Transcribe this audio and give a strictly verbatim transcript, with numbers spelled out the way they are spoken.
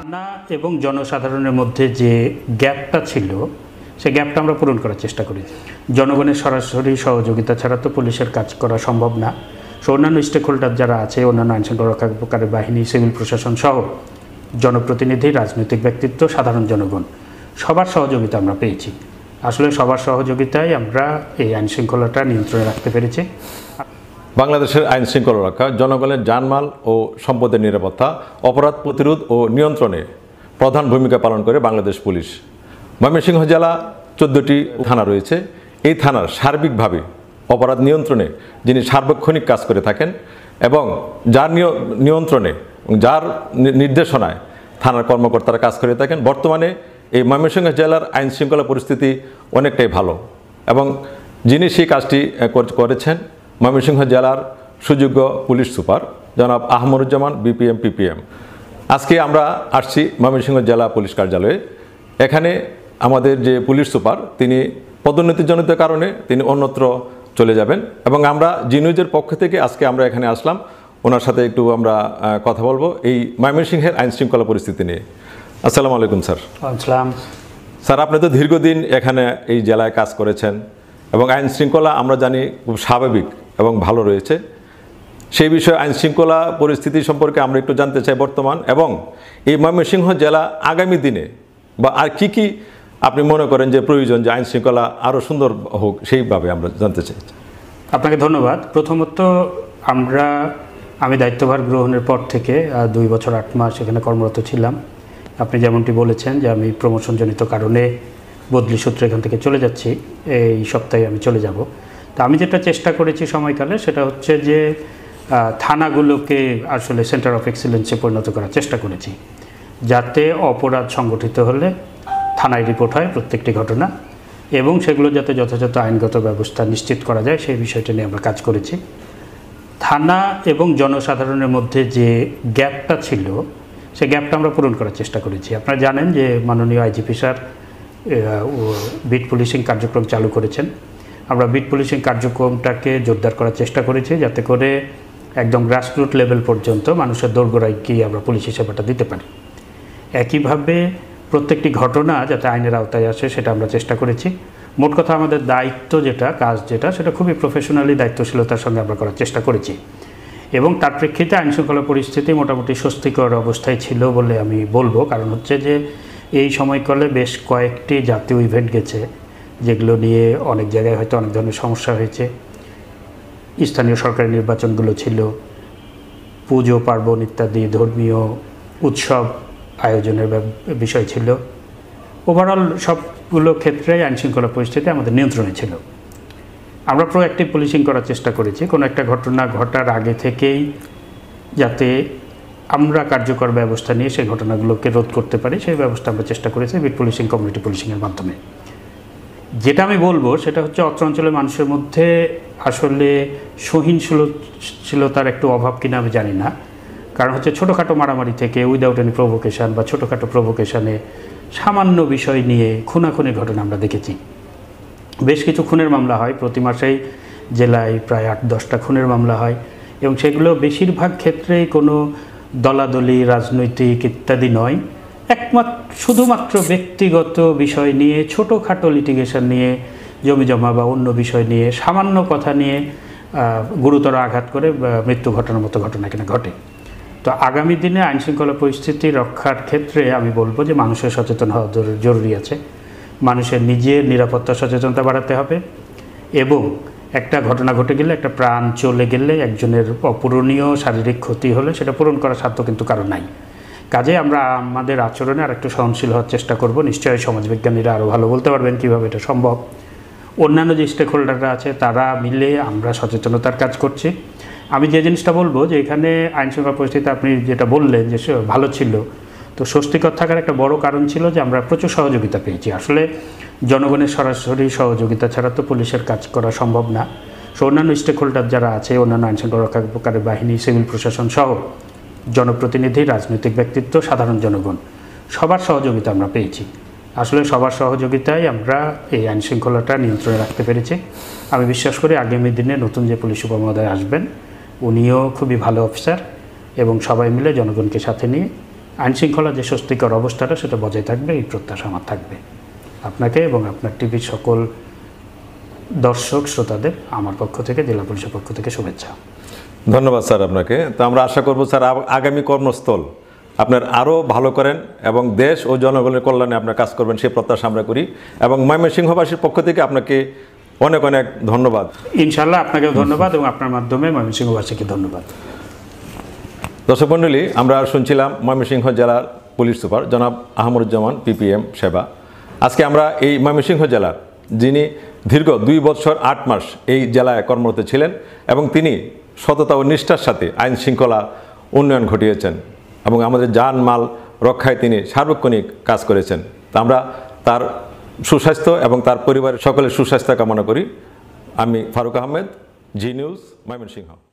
থানা এবং জনসাধারণের মধ্যে যে গ্যাপটা ছিল সেই গ্যাপটা আমরা পূরণ করার চেষ্টা করি। জনগণের সরাসরি সহযোগিতা ছাড়া তো পুলিশের কাজ করা সম্ভব না। সো অন্যান্য স্টেক হোল্ডার যারা আছে, অন্যান্য আইনশৃঙ্খলা রক্ষাকারী বাহিনী, সিভিল প্রশাসন সহ জনপ্রতিনিধি, রাজনৈতিক ব্যক্তিত্ব, সাধারণ জনগণ সবার সহযোগিতা আমরা পেয়েছি। আসলে সবার সহযোগিতায় আমরা এই আইনশৃঙ্খলাটা নিয়ন্ত্রণে রাখতে পেরেছি। বাংলাদেশের আইন শৃঙ্খলা রক্ষা, জনগণের জানমাল ও সম্পদের নিরাপত্তা, অপরাধ প্রতিরোধ ও নিয়ন্ত্রণে প্রধান ভূমিকা পালন করে বাংলাদেশ পুলিশ। ময়মনসিংহ জেলা চোদ্দোটি থানা রয়েছে। এই থানার সার্বিকভাবে অপরাধ নিয়ন্ত্রণে যিনি সার্বক্ষণিক কাজ করে থাকেন এবং যার নিয়ন্ত্রণে যার নির্দেশনায় থানার কর্মকর্তারা কাজ করে থাকেন। বর্তমানে এই ময়মনসিংহ জেলার আইন শৃঙ্খলা পরিস্থিতি অনেকটাই ভালো এবং যিনি সেই কাজটি করেছেন ময়মনসিংহ জেলার সুযোগ্য পুলিশ সুপার জনাব আহমদুজ্জামান বিপিএম পিপিএম। আজকে আমরা আসছি ময়মনসিংহ জেলা পুলিশ কার্যালয়ে। এখানে আমাদের যে পুলিশ সুপার তিনি পদোন্নতিজনিত কারণে তিনি অন্যত্র চলে যাবেন এবং আমরা জি নিউজের পক্ষ থেকে আজকে আমরা এখানে আসলাম ওনার সাথে একটু আমরা কথা বলবো এই ময়মনসিংহের আইন শৃঙ্খলা পরিস্থিতি নিয়ে। আসসালামু আলাইকুম স্যার। আসসালাম স্যার, আপনি তো দীর্ঘদিন এখানে এই জেলায় কাজ করেছেন এবং আইন শৃঙ্খলা আমরা জানি খুব স্বাভাবিক এবং ভালো রয়েছে। সেই বিষয়ে আইন শৃঙ্খলা পরিস্থিতি সম্পর্কে আমরা একটু জানতে চাই বর্তমান, এবং এই ময়মনসিংহ জেলা আগামী দিনে বা আর কি কি আপনি মনে করেন যে প্রয়োজন যে আইন শৃঙ্খলা আরও সুন্দর হোক, সেইভাবে আমরা জানতে চাই। আপনাকে ধন্যবাদ। প্রথমত আমরা আমি দায়িত্বভার গ্রহণের পর থেকে দুই বছর আট মাস এখানে কর্মরত ছিলাম। আপনি যেমনটি বলেছেন যে আমি প্রমোশনজনিত কারণে বদলি সূত্রে এখান থেকে চলে যাচ্ছি, এই সপ্তাহে আমি চলে যাব। তা আমি যেটা চেষ্টা করেছি সময়কালে সেটা হচ্ছে যে থানাগুলোকে আসলে সেন্টার অফ এক্সিলেন্সে পরিণত করার চেষ্টা করেছি, যাতে অপরাধ সংগঠিত হলে থানায় রিপোর্ট হয় প্রত্যেকটি ঘটনা এবং সেগুলো যাতে যথাযথ আইনগত ব্যবস্থা নিশ্চিত করা যায় সেই বিষয়টা নিয়ে আমরা কাজ করেছি। থানা এবং জনসাধারণের মধ্যে যে গ্যাপটা ছিল সেই গ্যাপটা আমরা পূরণ করার চেষ্টা করেছি। আপনারা জানেন যে মাননীয় আইজিপি স্যার বিট পুলিশিং কার্যক্রম চালু করেছেন। আমরা বিট পুলিশিং কার্যক্রমটাকে জোরদার করার চেষ্টা করেছি, যাতে করে একদম গ্রাসরুট লেভেল পর্যন্ত মানুষের দোরগোড়ায় গিয়ে আমরা পুলিশি সেবাটা দিতে পারি। একইভাবে প্রত্যেকটি ঘটনা যাতে আইনের আওতায় আসে সেটা আমরা চেষ্টা করেছি। মোট কথা আমাদের দায়িত্ব যেটা, কাজ যেটা, সেটা খুবই প্রফেশনালি দায়িত্বশীলতার সঙ্গে আমরা করার চেষ্টা করেছি এবং তার প্রেক্ষিতে আইনশৃঙ্খলা পরিস্থিতি মোটামুটি স্বস্তিকর অবস্থায় ছিল বলে আমি বলবো। কারণ হচ্ছে যে এই সময়কালে বেশ কয়েকটি জাতীয় ইভেন্ট গেছে যেগুলো নিয়ে অনেক জায়গায় হয়তো অনেক ধরনের সমস্যা হয়েছে। স্থানীয় সরকারি নির্বাচনগুলো ছিল, পুজো পার্বণ ইত্যাদি ধর্মীয় উৎসব আয়োজনের বিষয় ছিল। ওভারঅল সবগুলো ক্ষেত্রে আইনশৃঙ্খলা পরিস্থিতি আমাদের নিয়ন্ত্রণে ছিল। আমরা প্রোঅ্যাক্টিভ পুলিশিং করার চেষ্টা করেছি, কোনো একটা ঘটনা ঘটার আগে থেকেই যাতে আমরা কার্যকর ব্যবস্থা নিয়ে সেই ঘটনাগুলোকে রোধ করতে পারি সেই ব্যবস্থা আমরা চেষ্টা করেছি বিট পুলিশিং, কমিউনিটি পুলিশিংয়ের মাধ্যমে। যেটা আমি বলবো সেটা হচ্ছে অত্র অঞ্চলের মানুষের মধ্যে আসলে সহিংসশীলতার একটু অভাব কিনা আমি জানি না। কারণ হচ্ছে ছোটোখাটো মারামারি থেকে উইদাউট এনি প্রভোকেশান বা ছোটোখাটো প্রভোকেশানে সামান্য বিষয় নিয়ে খুনাখুনির ঘটনা আমরা দেখেছি। বেশ কিছু খুনের মামলা হয়, প্রতি মাসেই জেলায় প্রায় আট দশটা খুনের মামলা হয় এবং সেগুলো বেশিরভাগ ক্ষেত্রেই কোনো দলাদলি, রাজনৈতিক ইত্যাদি নয়, একমাত্র শুধুমাত্র ব্যক্তিগত বিষয় নিয়ে, ছোটোখাটো লিটিগেশন নিয়ে, জমিজমা বা অন্য বিষয় নিয়ে, সামান্য কথা নিয়ে গুরুতর আঘাত করে মৃত্যু ঘটানোর মতো ঘটনা এখানে ঘটে। তো আগামী দিনে আইনশৃঙ্খলা পরিস্থিতি রক্ষার ক্ষেত্রে আমি বলবো যে মানুষের সচেতন হওয়া জরুরি আছে। মানুষের নিজের নিরাপত্তা সচেতনতা বাড়াতে হবে এবং একটা ঘটনা ঘটে গেলে, একটা প্রাণ চলে গেলে, একজনের অপূরণীয় শারীরিক ক্ষতি হলে সেটা পূরণ করার সাধ্য কিন্তু কারো নাই। কাজে আমরা আমাদের আচরণে আর একটু সহনশীল হওয়ার চেষ্টা করব। নিশ্চয়ই সমাজবিজ্ঞানীরা আরও ভালো বলতে পারবেন কীভাবে এটা সম্ভব। অন্যান্য যে স্টেক হোল্ডাররা আছে তারা মিলে আমরা সচেতনতার কাজ করছি। আমি যে জিনিসটা বলবো যে এখানে আইনশৃঙ্খলা পরিস্থিতি আপনি যেটা বললেন যে ভালো ছিল, তো স্বস্তিকর থাকার একটা বড় কারণ ছিল যে আমরা প্রচুর সহযোগিতা পেয়েছি। আসলে জনগণের সরাসরি সহযোগিতা ছাড়া তো পুলিশের কাজ করা সম্ভব না। সো অন্যান্য স্টেক হোল্ডার যারা আছে, অন্যান্য আইনশৃঙ্খলা রক্ষাকারী বাহিনী, সিভিল প্রশাসন সহ জনপ্রতিনিধি, রাজনৈতিক ব্যক্তিত্ব, সাধারণ জনগণ সবার সহযোগিতা আমরা পেয়েছি। আসলে সবার সহযোগিতায় আমরা এই আইনশৃঙ্খলাটা নিয়ন্ত্রণে রাখতে পেরেছি। আমি বিশ্বাস করি আগামী দিনে নতুন যে পুলিশ সুপার মহোদয় আসবেন উনিও খুবই ভালো অফিসার এবং সবাই মিলে জনগণকে সাথে নিয়ে আইনশৃঙ্খলা যে স্বস্তিকর অবস্থাটা সেটা বজায় থাকবে, এই প্রত্যাশা আমার থাকবে। আপনাকে এবং আপনার টিভির সকল দর্শক শ্রোতাদের আমার পক্ষ থেকে, জেলা পুলিশের পক্ষ থেকে শুভেচ্ছা। ধন্যবাদ স্যার আপনাকে। তো আমরা আশা করব স্যার আগামী কর্মস্থল আপনার আরও ভালো করেন এবং দেশ ও জনগণের কল্যাণে আপনার কাজ করবেন, সেই প্রত্যাশা আমরা করি। এবং ময়মনসিংহবাসীর পক্ষ থেকে আপনাকে অনেক অনেক ধন্যবাদ। ইনশাআল্লাহ আপনাকেও ধন্যবাদ এবং আপনার মাধ্যমে ময়মনসিংহবাসীকে ধন্যবাদ। দর্শক মণ্ডলী, আমরা শুনছিলাম ময়মনসিংহ জেলার পুলিশ সুপার জনাব আহমদুজ্জামান পিপিএম সেবা। আজকে আমরা এই ময়মনসিংহ জেলার, যিনি দীর্ঘ দুই বছর আট মাস এই জেলায় কর্মরত ছিলেন এবং তিনি সততা ও নিষ্ঠার সাথে আইন শৃঙ্খলা উন্নয়ন ঘটিয়েছেন এবং আমাদের জান মাল রক্ষায় তিনি সার্বক্ষণিক কাজ করেছেন। তা আমরা তার সুস্বাস্থ্য এবং তার পরিবারের সকলের সুস্বাস্থ্য কামনা করি। আমি ফারুক আহমেদ, জি নিউজ, ময়মনসিংহ।